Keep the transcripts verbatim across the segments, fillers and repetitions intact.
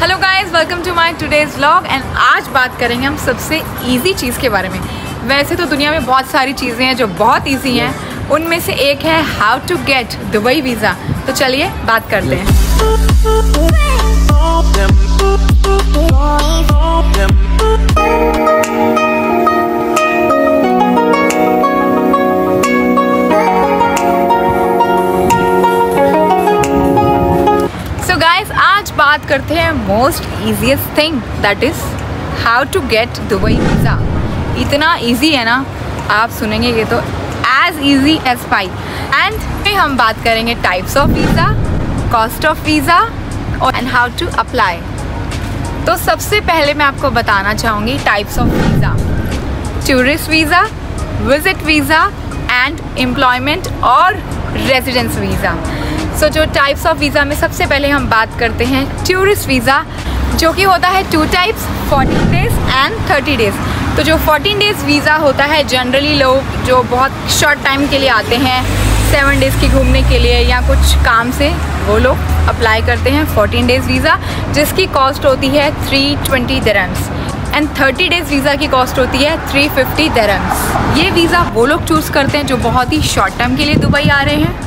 Hello guys, welcome to my today's vlog. And आज बात करेंगे हम सबसे इजी चीज़ के बारे में। वैसे तो दुनिया में बहुत सारी चीज़ें हैं जो बहुत इजी हैं, उनमें से एक है how to get Dubai visa. तो चलिए बात करते हैं। आज बात करते हैं most easiest thing, that is how to get Dubai visa. इतना इजी है ना, आप सुनेंगे ये तो as easy as pie. And फिर हम बात करेंगे types of visa, cost of visa और एंड हाउ टू अप्लाई। तो सबसे पहले मैं आपको बताना चाहूँगी types of visa: tourist visa, visit visa and employment और रेजिडेंस वीज़ा। सो so, जो टाइप्स ऑफ वीज़ा में सबसे पहले हम बात करते हैं टूरिस्ट वीज़ा, जो कि होता है two types, fourteen days and thirty days. तो जो फोर्टीन डेज़ वीज़ा होता है, जनरली लोग जो बहुत शॉर्ट टाइम के लिए आते हैं, सेवन डेज़ की घूमने के लिए या कुछ काम से, वो लोग अप्लाई करते हैं फोर्टीन डेज़ वीज़ा, जिसकी कॉस्ट होती है three twenty dirhams. And thirty days visa की कॉस्ट होती है थ्री फिफ्टी दिरहम्स। ये वीज़ा वो लोग चूज़ करते हैं जो बहुत ही शॉर्ट टाइम के लिए दुबई आ रहे हैं।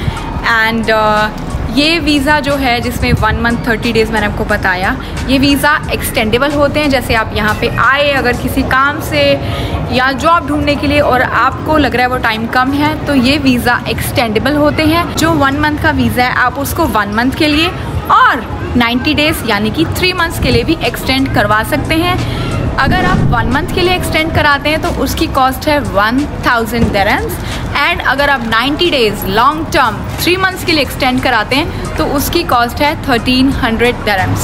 एंड uh, ये वीज़ा जो है जिसमें वन मंथ थर्टी डेज़ मैंने आपको बताया, ये वीज़ा एक्सटेंडेबल होते हैं। जैसे आप यहाँ पे आए अगर किसी काम से या जॉब ढूंढने के लिए और आपको लग रहा है वो टाइम कम है, तो ये वीज़ा एक्सटेंडेबल होते हैं। जो वन मंथ का वीज़ा है आप उसको वन मंथ के लिए और नाइन्टी डेज़ यानी कि थ्री मंथ्स के लिए भी एक्सटेंड करवा सकते हैं। अगर आप वन मंथ के लिए एक्सटेंड कराते हैं तो उसकी कॉस्ट है वन थाउजेंड दिरहम्स। एंड अगर आप ninety days long term three months के लिए एक्सटेंड कराते हैं तो उसकी कॉस्ट है थर्टीन हंड्रेड दिरहम्स।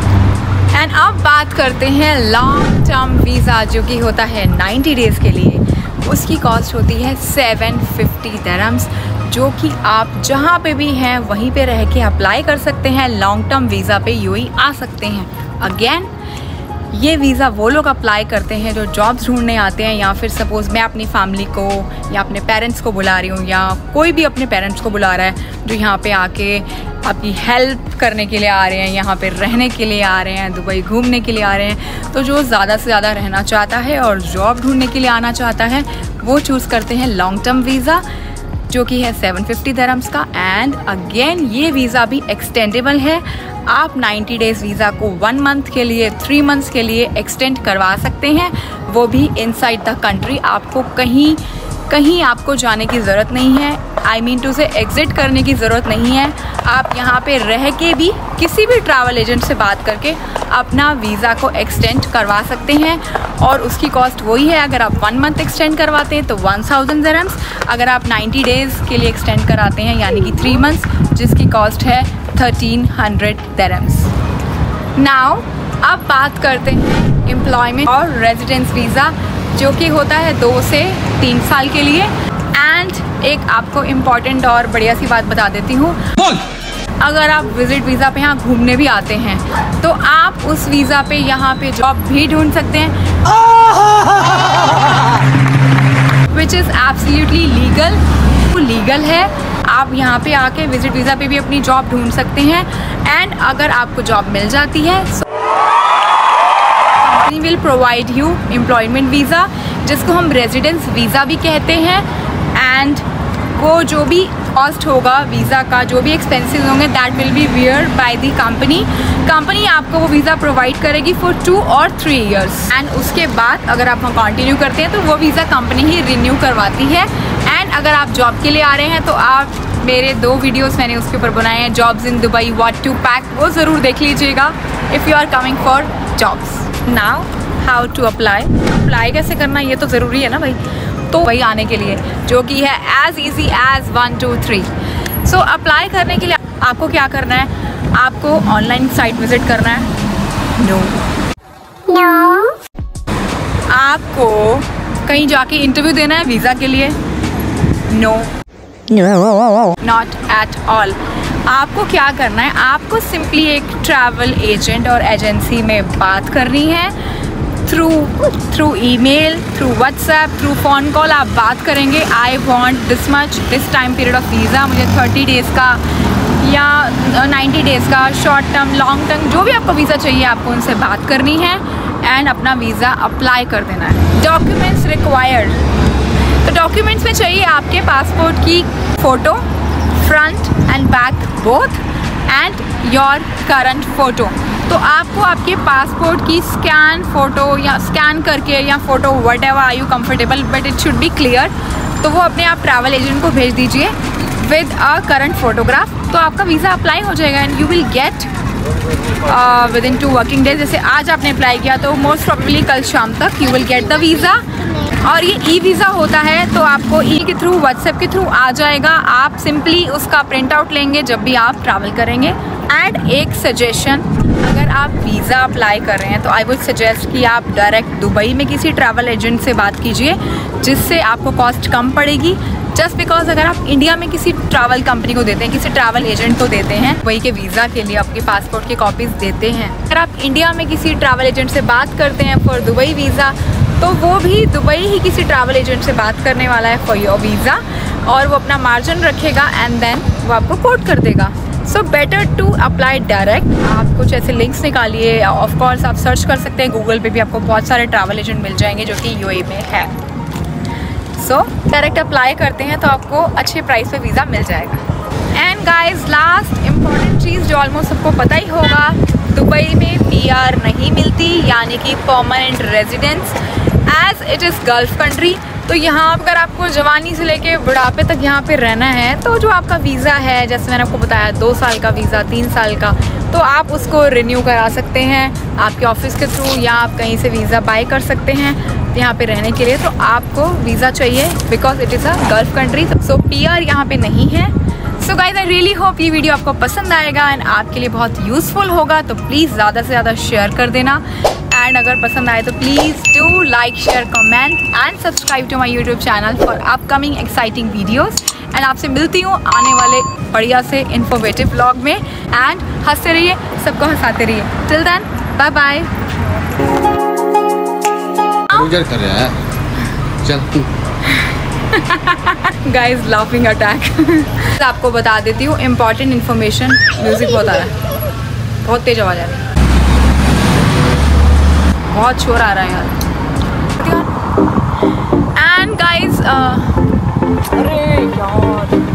एंड अब बात करते हैं लॉन्ग टर्म वीज़ा, जो कि होता है नाइन्टी डेज़ के लिए। उसकी कॉस्ट होती है सेवन फिफ्टी दिरहम्स, जो कि आप जहाँ पे भी हैं वहीं पे रह के अप्लाई कर सकते हैं। लॉन्ग टर्म वीज़ा पे यूएई आ सकते हैं। अगेन ये वीज़ा वो लोग अप्लाई करते हैं जो जॉब्स ढूंढने आते हैं, या फिर सपोज़ मैं अपनी फैमिली को या अपने पेरेंट्स को बुला रही हूँ, या कोई भी अपने पेरेंट्स को बुला रहा है जो यहाँ पे आके आपकी हेल्प करने के लिए आ रहे हैं, यहाँ पे रहने के लिए आ रहे हैं, दुबई घूमने के लिए आ रहे हैं। तो जो ज़्यादा से ज़्यादा रहना चाहता है और जॉब ढूंढने के लिए आना चाहता है, वो चूज़ करते हैं लॉन्ग टर्म वीज़ा, जो कि है सेवन फिफ्टी दिरहम्स का। एंड अगेन ये वीज़ा भी एक्सटेंडेबल है। आप नाइन्टी डेज़ वीज़ा को वन मंथ के लिए, थ्री मंथ्स के लिए एक्सटेंड करवा सकते हैं, वो भी इनसाइड द कंट्री। आपको कहीं कहीं आपको जाने की ज़रूरत नहीं है, I mean to say exit करने की ज़रूरत नहीं है। आप यहाँ पे रह के भी किसी भी ट्रैवल एजेंट से बात करके अपना वीज़ा को एक्सटेंड करवा सकते हैं, और उसकी कॉस्ट वही है। अगर आप वन मंथ एक्सटेंड करवाते हैं तो वन थाउजेंड दिरहम्स, अगर आप नाइन्टी डेज़ के लिए एक्सटेंड कराते हैं यानी कि थ्री मंथ्स, जिसकी कॉस्ट है थर्टीन हंड्रेड दिरहम्स। नाउ अब बात करते हैं एम्प्लॉयमेंट और रेजिडेंस वीज़ा, जो कि होता है दो से तीन साल के लिए। एंड एक आपको इम्पॉर्टेंट और बढ़िया सी बात बता देती हूँ, अगर आप विजिट वीज़ा पे यहाँ घूमने भी आते हैं तो आप उस वीज़ा पे यहाँ पे जॉब भी ढूंढ सकते हैं, विच इज़ एब्सोल्युटली लीगल। वो लीगल है, आप यहाँ पे आके विजिट वीज़ा पे भी अपनी जॉब ढूंढ सकते हैं। एंड अगर आपको जॉब मिल जाती है, company will provide you employment visa, जिसको हम रेजिडेंस वीज़ा भी कहते हैं। एंड वो जो भी कॉस्ट होगा वीज़ा का, जो भी एक्सपेंसेस होंगे, that will be bear by the company. Company आपको वो वीज़ा प्रोवाइड करेगी फॉर टू और थ्री इयर्स। एंड उसके बाद अगर आप कंटिन्यू करते हैं तो वो वीज़ा कंपनी ही रिन्यू करवाती है। एंड अगर आप जॉब के लिए आ रहे हैं तो आप मेरे दो वीडियोस मैंने उसके ऊपर बनाए हैं, jobs in Dubai, what to pack, वो ज़रूर देख लीजिएगा if you are coming for jobs. Now how to apply. Apply कैसे करना, ये तो ज़रूरी है ना भाई, तो वही आने के लिए, जो कि है as easy as one two three. So apply करने के लिए आपको क्या करना है, आपको ऑनलाइन साइट विजिट करना है। नो नो आपको कहीं जाके इंटरव्यू देना है वीज़ा के लिए। No not at all. आपको क्या करना है, आपको सिंपली एक ट्रैवल एजेंट और एजेंसी में बात करनी है, through through email, through WhatsApp, through phone call आप बात करेंगे। I want this much, this time period of visa, मुझे थर्टी डेज़ का या नाइन्टी डेज़ का, शॉर्ट टर्म, लॉन्ग टर्म, जो भी आपको वीज़ा चाहिए आपको उनसे बात करनी है एंड अपना वीज़ा अप्लाई कर देना है। डॉक्यूमेंट्स रिक्वायर्ड, तो डॉक्यूमेंट्स में चाहिए आपके पासपोर्ट की photo, front and back both, and your current photo. तो आपको आपके पासपोर्ट की स्कैन फ़ोटो या स्कैन करके या photo whatever are you comfortable but it should be clear, तो वो अपने आप ट्रैवल एजेंट को भेज दीजिए विद अ करंट फोटोग्राफ। तो आपका वीज़ा अप्लाई हो जाएगा and you will get within two working days. जैसे आज आपने अप्लाई किया तो मोस्ट प्रॉब्ली कल शाम तक you will get the visa. और ये ई वीज़ा होता है तो आपको ई के थ्रू, व्हाट्सएप के थ्रू आ जाएगा। आप सिंपली उसका प्रिंट आउट लेंगे जब भी आप ट्रैवल करेंगे। एंड एक सजेशन, अगर आप वीज़ा अप्लाई कर रहे हैं तो आई वुड सजेस्ट कि आप डायरेक्ट दुबई में किसी ट्रैवल एजेंट से बात कीजिए, जिससे आपको कॉस्ट कम पड़ेगी। जस्ट बिकॉज अगर आप इंडिया में किसी ट्रैवल कंपनी को देते हैं, किसी ट्रैवल एजेंट को देते हैं, वही के वीज़ा के लिए आपके पासपोर्ट की कॉपीज़ देते हैं, अगर आप इंडिया में किसी ट्रैवल एजेंट से बात करते हैं फॉर दुबई वीज़ा, तो वो भी दुबई ही किसी ट्रैवल एजेंट से बात करने वाला है फॉर योर वीज़ा, और वो अपना मार्जिन रखेगा एंड देन वो आपको कोट कर देगा। So better to apply direct. आप कुछ ऐसे लिंक्स निकालिए, ऑफ कोर्स आप सर्च कर सकते हैं गूगल पे भी, आपको बहुत सारे ट्रैवल एजेंट मिल जाएंगे जो कि यूएई में है। सो डायरेक्ट अप्लाई करते हैं तो आपको अच्छे प्राइस पे वीज़ा मिल जाएगा। एंड गाइस, लास्ट इम्पॉर्टेंट चीज़ जो ऑलमोस्ट सबको पता ही होगा, दुबई में पीआर नहीं मिलती, यानी कि permanent residence, as it is Gulf country. तो यहाँ अगर आपको जवानी से लेके बुढ़ापे तक यहाँ पे रहना है तो जो आपका वीज़ा है, जैसे मैंने आपको बताया, दो साल का वीज़ा, तीन साल का, तो आप उसको रिन्यू करा सकते हैं आपके ऑफिस के थ्रू, या आप कहीं से वीज़ा बाय कर सकते हैं यहाँ पे रहने के लिए। तो आपको वीज़ा चाहिए because it is a Gulf country, so PR यहाँ पे नहीं है। So guys, I really hope ये वीडियो आपको पसंद आएगा एंड आपके लिए बहुत यूज़फुल होगा, तो प्लीज़ ज़्यादा से ज़्यादा शेयर कर देना। एंड अगर पसंद आए तो please do like, share, comment and subscribe to my YouTube channel for upcoming exciting videos. And आपसे मिलती हूँ आने वाले बढ़िया से इन्फॉर्मेटिव व्लॉग में। एंड हंसते रहिए, सबको हंसाते रहिए। Till then, bye bye. कर रहा है, चल गाइज लाफिंग अटैक। आपको बता देती हूँ इम्पॉर्टेंट इन्फॉर्मेशन। म्यूजिक बहुत आ रहा है, बहुत तेज आवाज आ रही है, बहुत शोर आ रहा है यार। एंड गाइज, अरे यार